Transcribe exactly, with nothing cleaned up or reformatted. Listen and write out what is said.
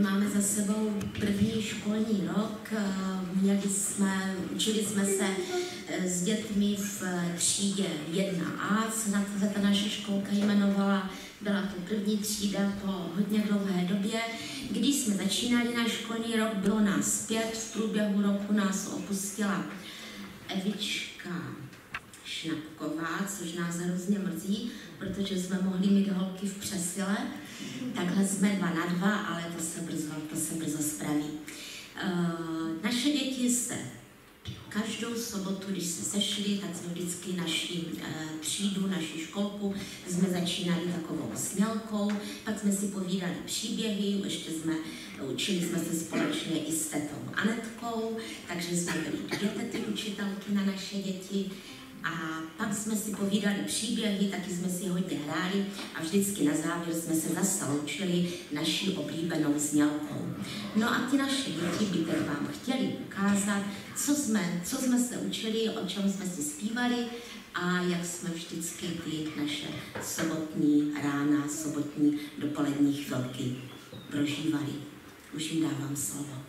máme za sebou první školní rok. Měli jsme, učili jsme se s dětmi v třídě jedna A, co na to ta naše školka jmenovala. Byla to první třída po hodně dlouhé době. Když jsme začínali náš školní rok, bylo nás pět, v průběhu roku nás opustila Evička Šnapková, což nás hrozně mrzí, protože jsme mohli mít holky v přesile. Takhle jsme dva na dva, ale to se brzo, to se brzo spraví. Uh, naše děti se každou sobotu, když se sešli, tak jsme vždycky naši uh, třídu, naši školku, jsme začínali takovou smělkou, pak jsme si povídali příběhy, ještě jsme, učili jsme se společně i s tetou Anetkou, takže jsme byli dvě tety učitelky na naše děti. A pak jsme si povídali příběhy, taky jsme si hodně hráli a vždycky na závěr jsme se zase loučili naší oblíbenou znělkou. No a ty naše děti by teď vám chtěli ukázat, co jsme, co jsme se učili, o čem jsme si zpívali a jak jsme vždycky ty naše sobotní rána, sobotní dopolední chvilky prožívali. Už jim dávám slovo.